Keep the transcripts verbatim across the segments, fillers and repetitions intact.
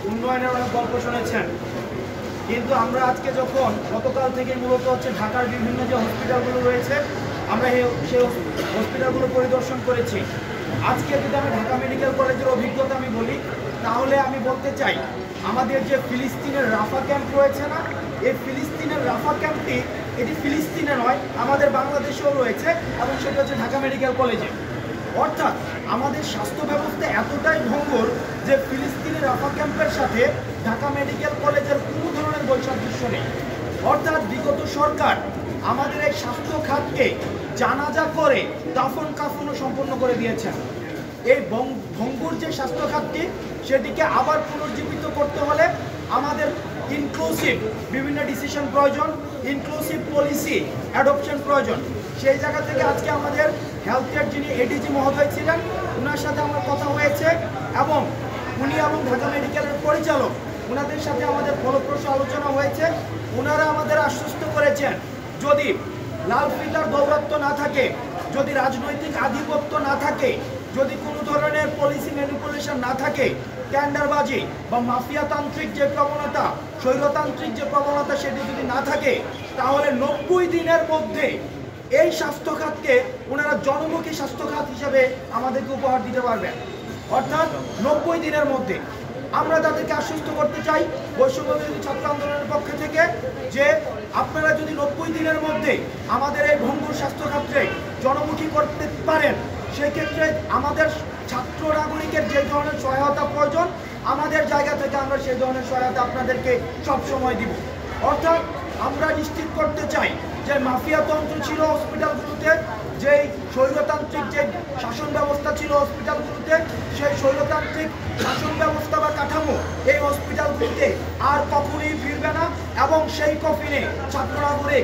উন্নয়নের অনেক গল্প শুনেছেন, কিন্তু আমরা আজকে যখন গতকাল থেকে মূলত হচ্ছে ঢাকার বিভিন্ন যে হসপিটালগুলো রয়েছে আমরা সেই হসপিটালগুলো পরিদর্শন করেছি। আজকে যদি আমি ঢাকা মেডিকেল কলেজের অভিজ্ঞতা আমি বলি, তাহলে আমি বলতে চাই আমাদের যে ফিলিস্তিনের রাফা ক্যাম্প রয়েছে না, এই ফিলিস্তিনের রাফা ক্যাম্পটি এটি ফিলিস্তিনে নয়, আমাদের বাংলাদেশেও রয়েছে এবং সেটা হচ্ছে ঢাকা মেডিকেল কলেজে। অর্থাৎ আমাদের স্বাস্থ্য ব্যবস্থা এতটাই ভঙ্গুর যে ফিলিস্তিনের রাফা ক্যাম্পের সাথে ঢাকা মেডিকেল কলেজের কোনো ধরনের বৈসাদৃশ্য নেই। অর্থাৎ বিগত সরকার আমাদের এই স্বাস্থ্য খাতকে জানাজা করে দাফন কাফনও সম্পন্ন করে দিয়েছেন। এই ভঙ্গুর যে স্বাস্থ্য খাতটি সেটিকে আবার পুনর্জীবিত করতে হলে আমাদের ইনক্লুসিভ বিভিন্ন ডিসিশন প্রয়োজন, ইনক্লুসিভ পলিসি অ্যাডপশন প্রয়োজন। সেই জায়গা থেকে আজকে আমাদের হেলথ কেয়ার যিনি এডিজি মহোদয় ছিলেন ওনার সাথে আমার কথা হয়েছে এবং উনি এবং ঢাকা মেডিকেলের পরিচালক ওনাদের সাথে আমাদের ফলপ্রসূ আলোচনা হয়েছে। ওনারা আমাদের আশ্বস্ত করেছেন যদি লাল ফিতার দৌরাত্ম্য না থাকে, যদি রাজনৈতিক আধিপত্য না থাকে, যদি কোনো ধরনের পলিসি ম্যানিপুলেশন না থাকে, টেন্ডারবাজি বা মাফিয়াতান্ত্রিক যে প্রবণতা, স্বৈরতান্ত্রিক যে প্রবণতা সেটি যদি না থাকে, তাহলে নব্বই দিনের মধ্যে এই স্বাস্থ্য খাতকে ওনারা জনমুখী স্বাস্থ্য খাত হিসেবে আমাদেরকে উপহার দিতে পারবেন। অর্থাৎ নব্বই দিনের মধ্যে আমরা তাদেরকে আশ্বস্ত করতে চাই বৈষম্যবিরোধী ছাত্র আন্দোলনের পক্ষ থেকে যে আপনারা যদি নব্বই দিনের মধ্যে আমাদের এই ভঙ্গুর স্বাস্থ্য খাতকে জনমুখী করতে পারেন, সেক্ষেত্রে আমাদের ছাত্র নাগরিকের যে ধরনের সহায়তা প্রয়োজন আমাদের জায়গা থেকে আমরা সেই ধরনের সহায়তা আপনাদেরকে সবসময় দিব। অর্থাৎ আমরা নিশ্চিত করতে চাই যে মাফিয়াতন্ত্র ছিল হসপিটালগুলোতে, যেই স্বৈরতান্ত্রিক যে শাসন ব্যবস্থা ছিল হসপিটালগুলোতে, সেই স্বৈরতান্ত্রিক শাসন ব্যবস্থা বা কাঠামো এই হসপিটালগুলিতে আর কখনোই ফিরবে না এবং সেই কফিনে ছাত্র নাগরিক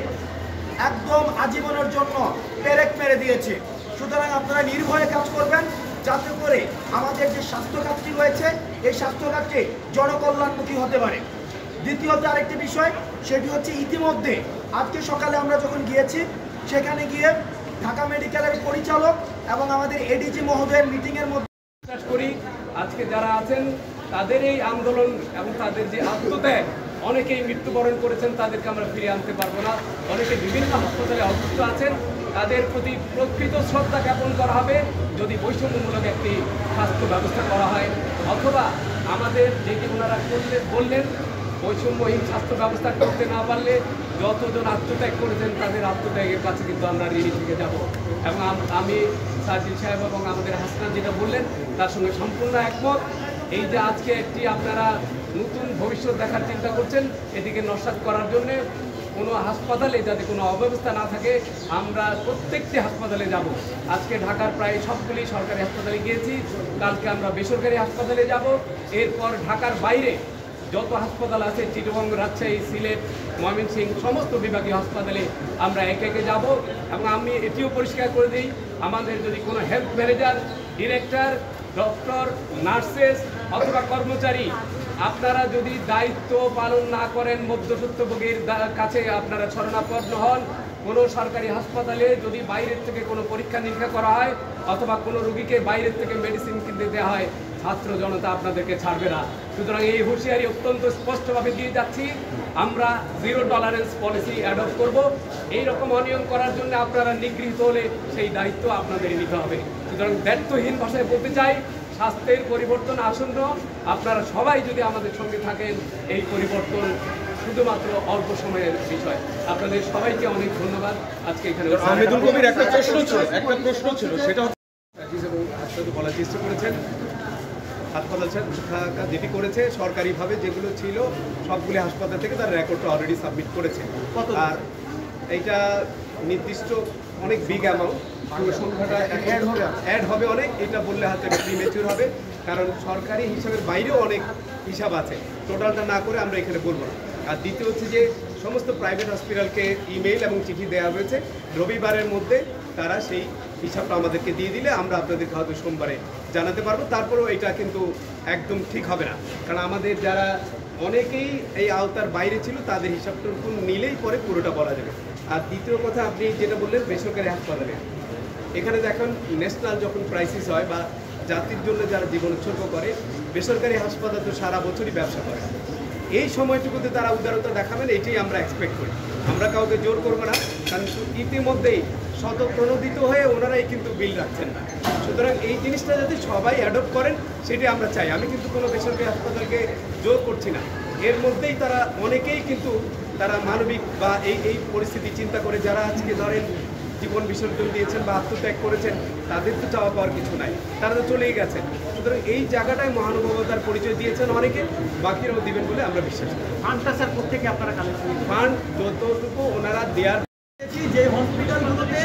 একদম আজীবনের জন্য পেরেক মেরে দিয়েছে। সুতরাং আপনারা নির্ভয়ে কাজ করবেন যাতে করে আমাদের যে স্বাস্থ্য খাতটি রয়েছে এই স্বাস্থ্য খাতটি জনকল্যাণমুখী হতে পারে। দ্বিতীয়ত আরেকটি বিষয়, সেটি হচ্ছে ইতিমধ্যে আজকে সকালে আমরা যখন গিয়েছি সেখানে গিয়ে ঢাকা মেডিকেলের পরিচালক এবং আমাদের এডিজি মহোদয়ের মিটিংয়ের মধ্যে বিশ্বাস করি আজকে যারা আছেন তাদের এই আন্দোলন এবং তাদের যে আত্মত্যাগ, অনেকেই মৃত্যুবরণ করেছেন, তাদেরকে আমরা ফিরিয়ে আনতে পারবো না। অনেকে বিভিন্ন হাসপাতালে অসুস্থ আছেন, তাদের প্রতি প্রকৃত শ্রদ্ধা জ্ঞাপন করা হবে যদি বৈষম্যমূলক একটি স্বাস্থ্য ব্যবস্থা করা হয়, অথবা আমাদের যেটি ওনারা করলে বললেন বৈষম্যহীন স্বাস্থ্য ব্যবস্থা করতে না পারলে যতজন আত্মত্যাগ করেছেন তাদের আত্মত্যাগের কাছে কিন্তু আমরা ঋণী থেকে যাব। এবং আমি সাজিদ সাহেব এবং আমাদের হাসনাত যেটা বললেন তার সঙ্গে সম্পূর্ণ একমত। এই যে আজকে একটি আপনারা নতুন ভবিষ্যৎ দেখার চিন্তা করছেন, এটিকে নস্যাৎ করার জন্যে কোনো হাসপাতালে যাতে কোনো অব্যবস্থা না থাকে, আমরা প্রত্যেকটি হাসপাতালে যাব। আজকে ঢাকার প্রায় সবগুলি সরকারি হাসপাতালে গিয়েছি, কালকে আমরা বেসরকারি হাসপাতালে যাব, এরপর ঢাকার বাইরে যত হাসপাতাল আছে চিটাগং, রাজশাহী, সিলেট, ময়মনসিংহ সমস্ত বিভাগীয় হাসপাতালে আমরা একে একে যাব। এবং আমি এটিও পরিষ্কার করে দিই, আমাদের যদি কোনো health manager, director, doctor, nurses অথবা কর্মচারী আপনারা যদি দায়িত্ব পালন না করেন, মধ্যস্বত্বভোগীর কাছে আপনারা শরণাপন্ন হন, কোনো সরকারি হাসপাতালে যদি বাইরের থেকে কোনো পরীক্ষা নিরীক্ষা করা হয় অথবা কোনো রোগীকে বাইরের থেকে মেডিসিন কিনতে দেওয়া হয়, ছাত্র জনতা আপনাদেরকে ছাড়বে না। সুতরাং এই হুঁশিয়ারি অত্যন্ত স্পষ্টভাবে দিয়ে যাচ্ছি, আমরা জিরো টলারেন্স পলিসি অ্যাডপ্ট করব। এইরকম অনিয়ম করার জন্য আপনারা নিগৃহীত হলে সেই দায়িত্ব আপনাদের নিতে হবে। সুতরাং দায়িত্বহীন ভাষায় বলতে চাই, স্বাস্থ্যের পরিবর্তন আসন্ন, আপনারা সবাই যদি আমাদের সঙ্গে থাকেন এই পরিবর্তন শুধুমাত্র অল্প সময়ের বিষয়। আপনাদের সবাইকে অনেক ধন্যবাদ। আজকে এখানে আহমেদুল কবির একটা প্রশ্ন ছিল একটা প্রশ্ন ছিল সেটা বলার চেষ্টা করেছেন, হাসপাতাল শাখা যেটি করেছে সরকারিভাবে যেগুলো ছিল সবগুলি হাসপাতাল থেকে তার রেকর্ডটা অলরেডি সাবমিট করেছে। আর এইটা নির্দিষ্ট অনেক বিগ অ্যামাউন্ট, পুরো সংখ্যাটা অ্যাড হবে অ্যাড হবে অনেক, এটা বললে হয়তো এটা প্রিমেচিউর হবে, কারণ সরকারি হিসাবের বাইরেও অনেক হিসাব আছে, টোটালটা না করে আমরা এখানে বলবো না। আর দ্বিতীয় হচ্ছে যে সমস্ত প্রাইভেট হসপিটালকে ইমেইল এবং চিঠি দেওয়া হয়েছে, রবিবারের মধ্যে তারা সেই হিসাবটা আমাদেরকে দিয়ে দিলে আমরা আপনাদেরকে হয়তো সোমবারে জানাতে পারবো। তারপরেও এটা কিন্তু একদম ঠিক হবে না, কারণ আমাদের যারা অনেকেই এই আওতার বাইরে ছিল তাদের হিসাবটুকু নিলেই পরে পুরোটা বলা যাবে। আর দ্বিতীয় কথা আপনি যেটা বললেন বেসরকারি হাসপাতালে, এখানে দেখুন ন্যাশনাল যখন ক্রাইসিস হয় বা জাতির জন্য যারা জীবন উৎসর্গ করে, বেসরকারি হাসপাতাল তো সারা বছরই ব্যবসা করে, এই সময়টুকুতে তারা উদারতা দেখাবেন, এটাই আমরা এক্সপেক্ট করি। আমরা কাউকে জোর করবো না, কারণ ইতিমধ্যেই স্বতঃপ্রণোদিত হয়ে ওনারাই কিন্তু বিল রাখছেন না। সুতরাং এই জিনিসটা যদি সবাই অ্যাডপ্ট করেন সেটাই আমরা চাই। আমি কিন্তু কোনো বেসরকারি হাসপাতালকে জোর করছি না, এর মধ্যেই তারা অনেকেই কিন্তু তারা মানবিক বা এই এই পরিস্থিতি চিন্তা করে যারা আজকে ধরেন জীবন বিসর্জন দিয়েছেন বা আত্মত্যাগ করেছেন, তাদের তো চাওয়া পাওয়ার কিছু নাই, তারা তো চলেই গেছেন। সুতরাং এই জায়গাটায় মহানুভবতার পরিচয় দিয়েছেন অনেকে, বাকিরাও দিবেন বলে আমরা বিশ্বাস করি। ফান্ডটা স্যার প্রত্যেকে আপনারা কালেকশন ফান্ড যতটুকু ওনারা দেওয়ার যে হসপিটালগুলোতে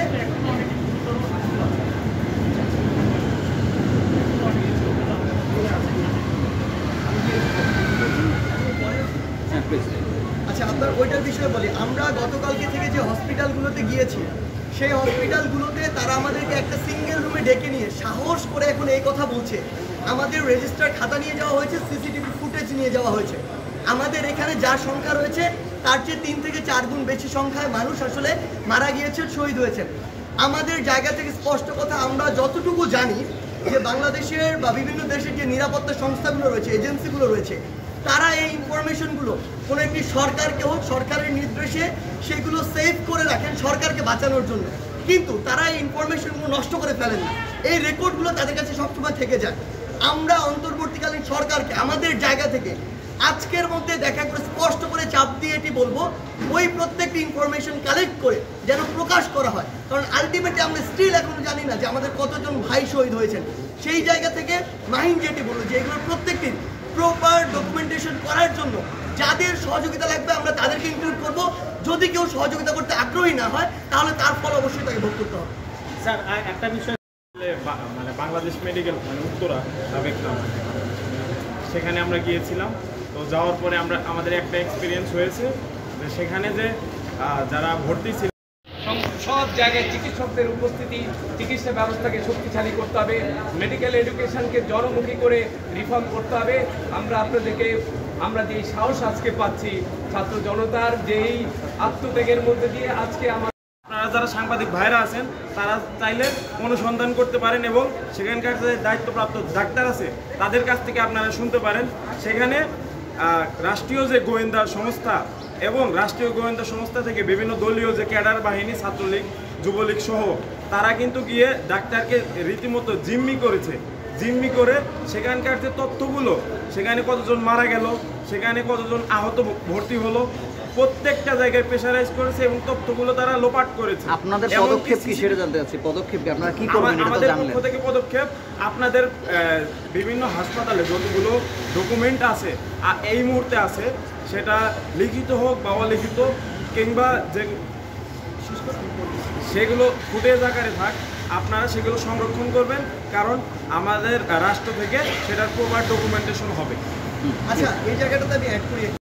আচ্ছা আপনার ওইটার বিষয়ে বলি, আমরা গতকালকে থেকে যে হসপিটালগুলোতে গিয়েছি সেই হসপিটালগুলোতে তারা আমাদেরকে একটা সিঙ্গেল রুমে ডেকে নিয়ে সাহস করে এখন এই কথা বলছে, আমাদের রেজিস্টার খাতা নিয়ে যাওয়া হয়েছে, সিসিটিভি ফুটেজ নিয়ে যাওয়া হয়েছে, আমাদের এখানে যার সংখ্যা রয়েছে তার চেয়ে তিন থেকে চার গুণ বেশি সংখ্যায় মানুষ আসলে মারা গিয়েছে, শহীদ হয়েছেন। আমাদের জায়গা থেকে স্পষ্ট কথা, আমরা যতটুকু জানি যে বাংলাদেশের বা বিভিন্ন দেশের যে নিরাপত্তা সংস্থাগুলো রয়েছে, এজেন্সিগুলো রয়েছে, তারা এই ইনফরমেশনগুলো কোনো একটি সরকারকে হোক সরকারের নির্দেশে সেগুলো সেভ করে রাখেন সরকারকে বাঁচানোর জন্য, কিন্তু তারা এই ইনফরমেশনগুলো নষ্ট করে ফেলেন না, এই রেকর্ডগুলো তাদের কাছে সবসময় থেকে যায়। আমরা অন্তর্বর্তীকালীন সরকারকে আমাদের জায়গা থেকে আজকের মধ্যে দেখা করে স্পষ্ট করে চাপ দিয়ে এটি বলবো, ওই প্রত্যেকটি ইনফরমেশন কালেক্ট করে যেন প্রকাশ করা হয়, কারণ আলটিমেটলি আমরা স্টিল এখনো জানি না যে আমাদের কতজন ভাই শহীদ হয়েছেন। সেই জায়গা থেকে মাহিন যেটি বললো যে এগুলোর প্রত্যেকটি প্রপার ডকুমেন্টেশন করার জন্য যাদের সহযোগিতা লাগবে আমরা তাদেরকে ইনক্লুড করবো। যদি কেউ সহযোগিতা করতে আগ্রহী না হয় তাহলে তার ফল অবশ্যই তাকে ভোগ করতে হবে। স্যার একটা বিষয়, মানে বাংলাদেশ মেডিকেল মানে উত্তরা সাবেক নাম, সেখানে আমরা গিয়েছিলাম। তো যাওয়ার পরে আমরা আমাদের একটা এক্সপিরিয়েন্স হয়েছে যে সেখানে যে যারা ভর্তি ছিল সব জায়গায় চিকিৎসকদের উপস্থিতি, চিকিৎসা ব্যবস্থাকে শক্তিশালী করতে হবে, মেডিকেল এডুকেশনকে জনমুখী করে রিফর্ম করতে হবে। আমরা আপনাদেরকে আমরা যেই সাহস আজকে পাচ্ছি ছাত্র জনতার যেই আত্মত্যাগের মধ্যে দিয়ে আজকে আমার আপনারা যারা সাংবাদিক ভাইরা আছেন তারা চাইলে অনুসন্ধান করতে পারেন এবং সেখানকার যে দায়িত্বপ্রাপ্ত ডাক্তার আছে তাদের কাছ থেকে আপনারা শুনতে পারেন। সেখানে রাষ্ট্রীয় যে গোয়েন্দা সংস্থা এবং রাষ্ট্রীয় গোয়েন্দা সংস্থা থেকে বিভিন্ন দলীয় যে ক্যাডার বাহিনী, ছাত্রলীগ, যুবলীগ সহ তারা কিন্তু গিয়ে ডাক্তারকে রীতিমতো জিম্মি করেছে। জিম্মি করে সেখানকার যে তথ্যগুলো, সেখানে কতজন মারা গেল, সেখানে কতজন আহত ভর্তি হলো, প্রত্যেকটা জায়গায় প্রেশারাইজ করেছে এবং তথ্যগুলো তারা লোপাট করেছে। আপনাদের পদক্ষেপ কি সেটা জানতে চাচ্ছি, পদক্ষেপ কি আপনারা কি করবেন? আমাদের পক্ষ থেকে পদক্ষেপ, আপনাদের বিভিন্ন হাসপাতালে যতগুলো ডকুমেন্ট আছে এই মুহূর্তে আছে, সেটা লিখিত হোক বা অলিখিত কিংবা যে সেগুলো ফুটেজ আকারে থাক, আপনারা সেগুলো সংরক্ষণ করবেন, কারণ আমাদের রাষ্ট্র থেকে সেটার প্রপার ডকুমেন্টেশন হবে। আচ্ছা, এই জায়গাটাতে আমি অ্যাড করি।